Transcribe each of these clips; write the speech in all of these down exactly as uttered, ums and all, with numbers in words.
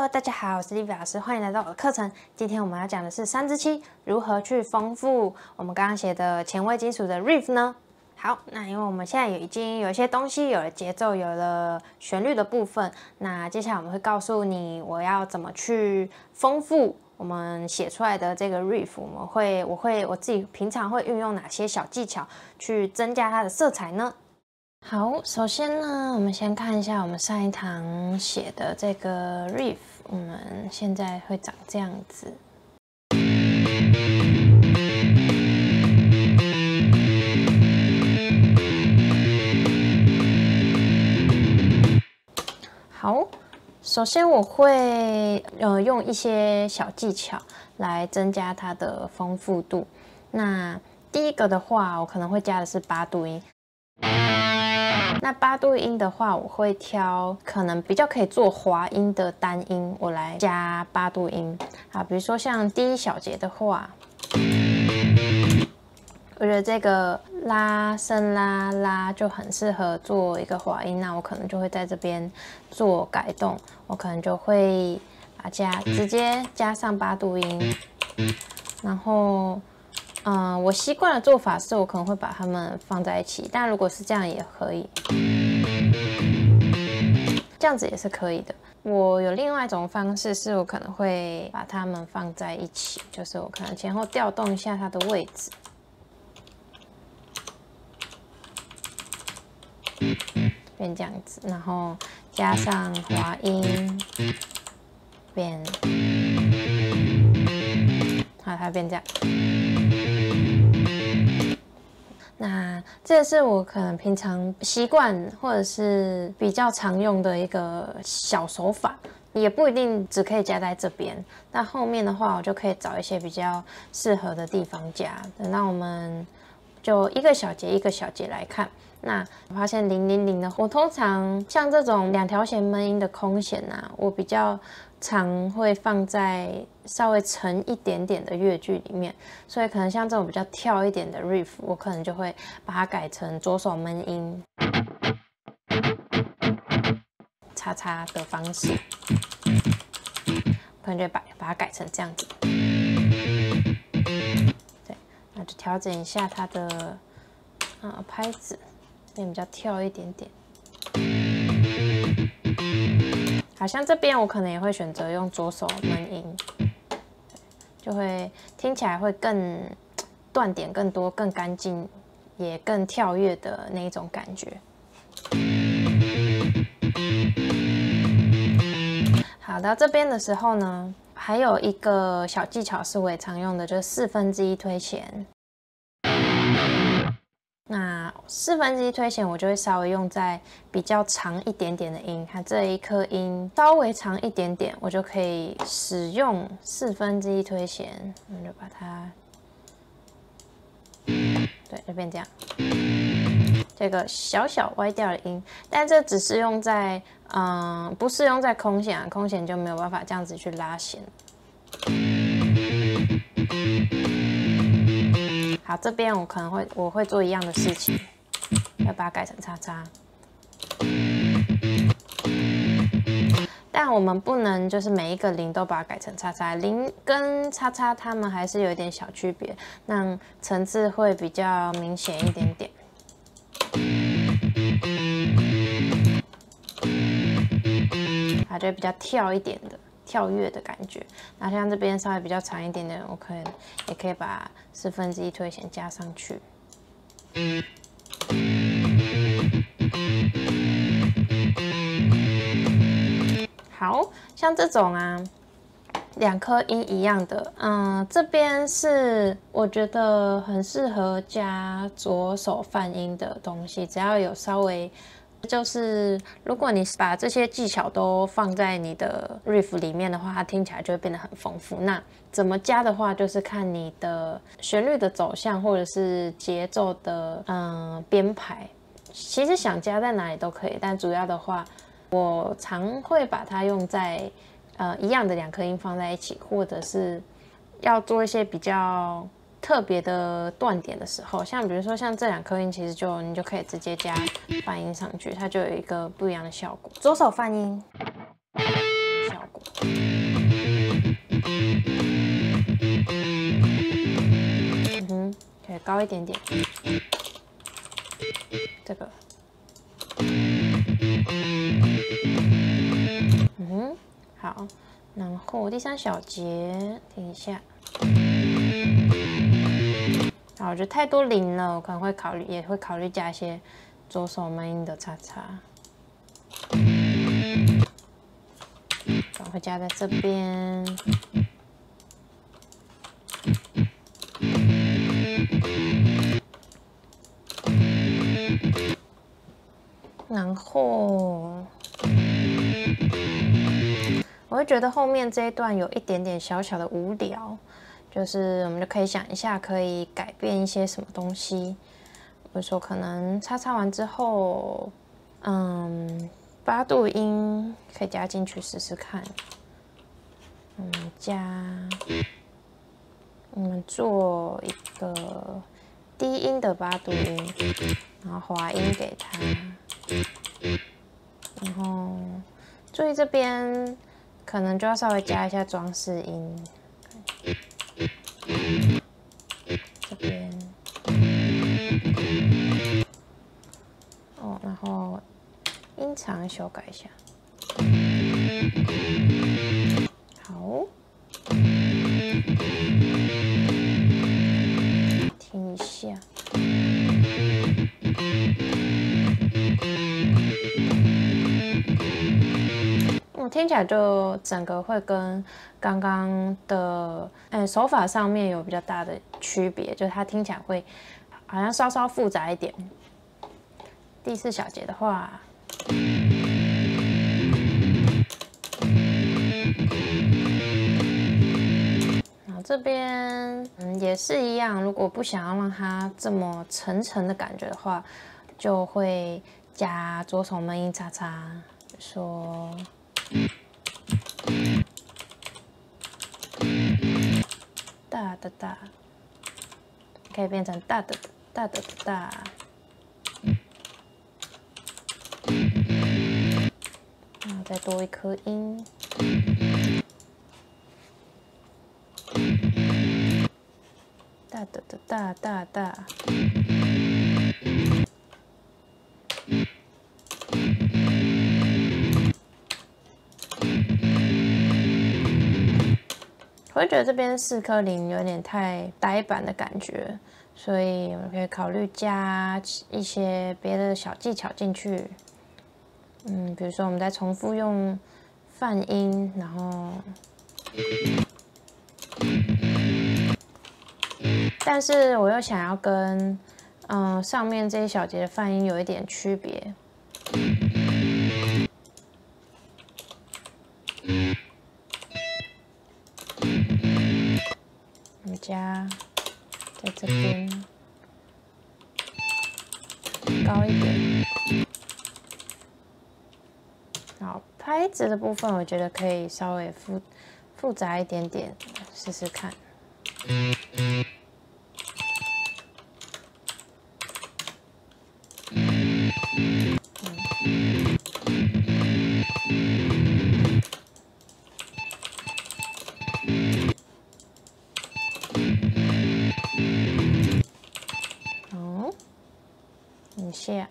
Hello， 大家好，我是 Livia 老师，欢迎来到我的课程。今天我们要讲的是三支七如何去丰富我们刚刚写的前卫金属的 riff 呢？好，那因为我们现在有已经有一些东西，有了节奏，有了旋律的部分，那接下来我们会告诉你我要怎么去丰富我们写出来的这个 riff。我们会，我会我自己平常会运用哪些小技巧去增加它的色彩呢？好，首先呢，我们先看一下我们上一堂写的这个 riff， 我们现在会长这样子。好，首先我会呃用一些小技巧来增加它的丰富度。那第一个的话，我可能会加的是八度音。那八度音的话，我会挑可能比较可以做滑音的单音，我来加八度音。好，比如说像第一小节的话，我觉得这个拉升拉拉就很适合做一个滑音，那我可能就会在这边做改动，我可能就会把加直接加上八度音，然后。嗯，我习惯的做法是我可能会把它们放在一起，但如果是这样也可以，这样子也是可以的。我有另外一种方式，是我可能会把它们放在一起，就是我可能前后调动一下它的位置，变这样子，然后加上滑音，变，好，它变这样。那这是我可能平常习惯或者是比较常用的一个小手法，也不一定只可以加在这边。那后面的话，我就可以找一些比较适合的地方加。那我们就一个小节一个小节来看。那我发现零零零的，我通常像这种两条弦闷音的空弦啊，我比较常会放在稍微沉一点点的乐句里面，所以可能像这种比较跳一点的 riff， 我可能就会把它改成左手闷音叉叉的方式，可能就把把它改成这样子。对，那就调整一下它的呃拍子，变比较跳一点点。好像这边我可能也会选择用左手闷音，就会听起来会更断点更多、更干净，也更跳跃的那一种感觉。好，到这边的时候呢，还有一个小技巧是我也常用的，就是四分之一推弦。那四分之一推弦，我就会稍微用在比较长一点点的音，它这一颗音稍微长一点点，我就可以使用四分之一推弦，我们就把它，对，就变这样，这个小小歪掉的音，但这只适用在，嗯、呃，不适用在空弦啊，空弦就没有办法这样子去拉弦。好，这边我可能会我会做一样的事情，要把它改成叉叉。但我们不能就是每一个零都把它改成叉叉，零跟叉叉它们还是有一点小区别，那层次会比较明显一点点。它就比较跳一点的。跳跃的感觉，然后像这边稍微比较长一点的，我可以也可以把四分之一推弦加上去。好像这种啊，两颗音一样的，嗯，这边是我觉得很适合加左手泛音的东西，只要有稍微。就是如果你把这些技巧都放在你的 riff 里面的话，它听起来就会变得很丰富。那怎么加的话，就是看你的旋律的走向或者是节奏的嗯编排。其实想加在哪里都可以，但主要的话，我常会把它用在呃一样的两颗音放在一起，或者是要做一些比较。特别的断点的时候，像比如说像这两颗音，其实就你就可以直接加泛音上去，它就有一个不一样的效果。左手泛音效果， 高一点点。这个，嗯哼，好。然后第三小节，听一下。好，我觉得太多零了，我可能会考虑，也会考虑加一些左手闷音的叉叉。可能会加在这边。然后。 我会觉得后面这一段有一点点小小的无聊，就是我们就可以想一下，可以改变一些什么东西。比如说，可能叉叉完之后，嗯，八度音可以加进去试试看。嗯，加，我们做一个低音的八度音，然后滑音给它，然后注意这边。 可能就要稍微加一下装饰音，这边哦，然后音长修改一下，好，听一下。 听起来就整个会跟刚刚的嗯手法上面有比较大的区别，就是它听起来会好像稍稍复杂一点。第四小节的话，然后这边嗯也是一样，如果不想要让它这么沉沉的感觉的话，就会加左手闷音叉叉，说。 大的大，可以变成大的大的大，然后再多一颗音，大的的大大大。 我会觉得这边四颗零有点太呆板的感觉，所以我们可以考虑加一些别的小技巧进去。嗯，比如说我们再重复用泛音，然后，但是我又想要跟嗯、呃、上面这一小节的泛音有一点区别。 加在这边高一点，好，拍子的部分我觉得可以稍微复复杂一点点，试试看。一下，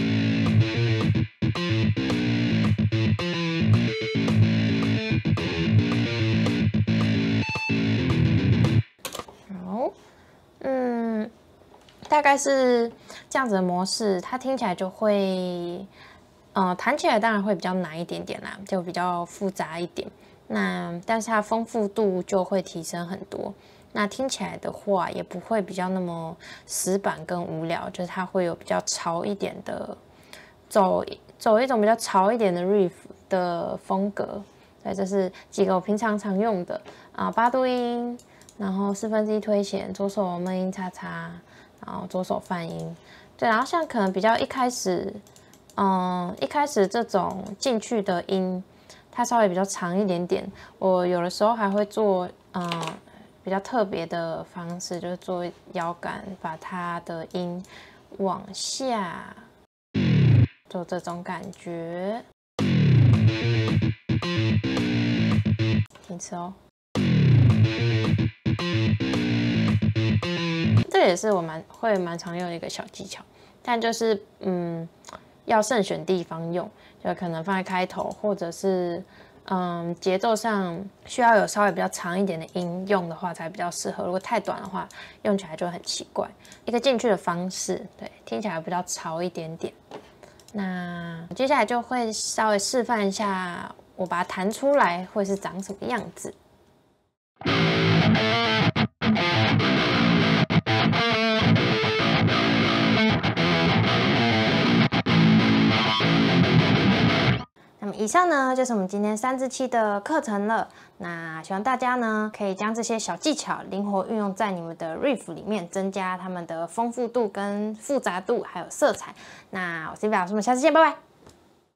好，嗯，大概是这样子的模式，它听起来就会，呃，弹起来当然会比较难一点点啦，就比较复杂一点。那但是它丰富度就会提升很多。 那听起来的话，也不会比较那么死板跟无聊，就是它会有比较潮一点的，走走一种比较潮一点的 riff 的风格。对，这是几个我平常常用的啊，八度音，然后四分之一推弦，左手闷音叉叉，然后左手泛音。对，然后像可能比较一开始，嗯，一开始这种进去的音，它稍微比较长一点点。我有的时候还会做，嗯。 比较特别的方式，就是做摇杆，把它的音往下，做这种感觉。听次哦。这这也是我蛮会蛮常用的一个小技巧，但就是嗯，要慎选地方用，就可能放在开头，或者是嗯节奏上需要有稍微比较长一点的音用的话才比较适合。如果太短的话，用起来就很奇怪。一个进去的方式，对，听起来比较潮一点点。那接下来就会稍微示范一下，我把它弹出来会是长什么样子。那么以上呢，就是我们今天三至七的课程了。那希望大家呢，可以将这些小技巧灵活运用在你们的 riff 里面，增加它们的丰富度、跟复杂度，还有色彩。那我是 Vivi 老师，我们下次见，拜拜。